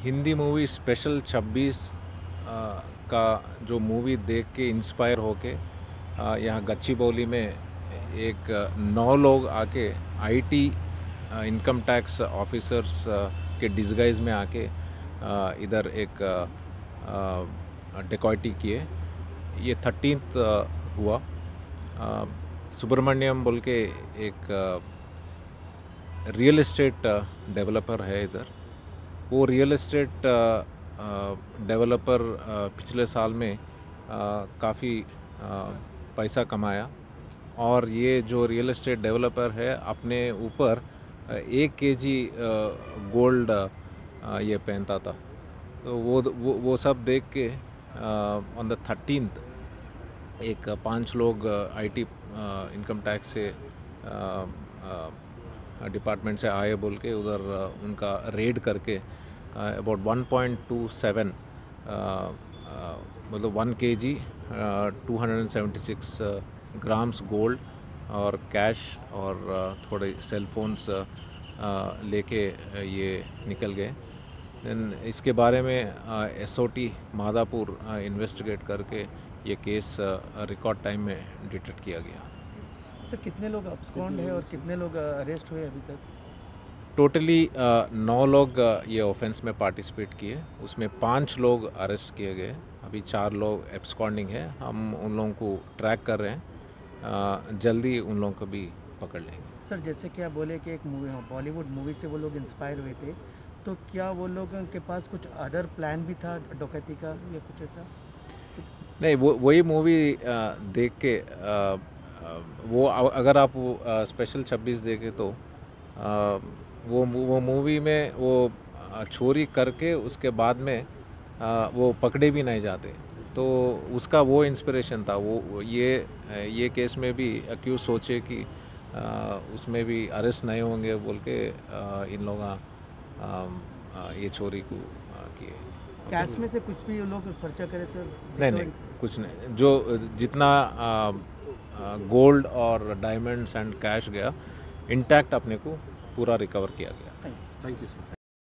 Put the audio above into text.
Hindi movie special 26 का जो movie देख के इंस्पायर होके यहाँ गच्चीबौली में एक 9 लोग आके आईटी इनकम टैक्स ऑफिसर्स के डिस्गाइज में आके इधर एक डिकॉइटी किए। ये 13th हुआ। सुब्रमण्यम बोल के एक रियल एस्टेट डेवलपर है इधर। वो रियल एस्टेट डेवलपर पिछले साल में काफ़ी पैसा कमाया और ये जो रियल एस्टेट डेवलपर है अपने ऊपर 1 kg गोल्ड ये पहनता था। तो वो सब देख के ऑन द 13th एक 5 लोग आईटी इनकम टैक्स से डिपार्टमेंट से आए बोल के उधर उनका रेड करके अबाउट 1.27 मतलब 1 kg 276 ग्राम्स गोल्ड और कैश और थोड़े सेल फोन्स लेके ये निकल गए। देन इसके बारे में एसओटी मादापुर इन्वेस्टिगेट करके ये केस रिकॉर्ड टाइम में डिटेक्ट किया गया। सर कितने लोग अब्सकॉन्ड है और कितने लोग अरेस्ट हुए अभी तक? टोटली 9 लोग ये ऑफेंस में पार्टिसिपेट किए, उसमें 5 लोग अरेस्ट किए गए। अभी 4 लोग एब्सकॉन्डिंग है। हम उन लोगों को ट्रैक कर रहे हैं, जल्दी उन लोगों को भी पकड़ लेंगे। सर जैसे कि आप बोले कि एक मूवी बॉलीवुड मूवी से वो लोग इंस्पायर हुए थे, तो क्या वो लोगों के पास कुछ अदर प्लान भी था डकैती का या कुछ ऐसा? नहीं, वही मूवी देख के वो अगर आप स्पेशल 26 देखें तो वो मूवी में वो चोरी करके उसके बाद में वो पकड़े भी नहीं जाते, तो उसका वो इंस्पिरेशन था। वो ये केस में भी अक्यूज सोचे कि उसमें भी अरेस्ट नहीं होंगे बोल के इन लोग ये चोरी को किए। कैश में से कुछ भी वो लोग खर्चा करे सर? नहीं, कुछ नहीं। जो जितना गोल्ड और डायमंड्स एंड कैश गया इंटैक्ट अपने को पूरा रिकवर किया गया। Thank you sir.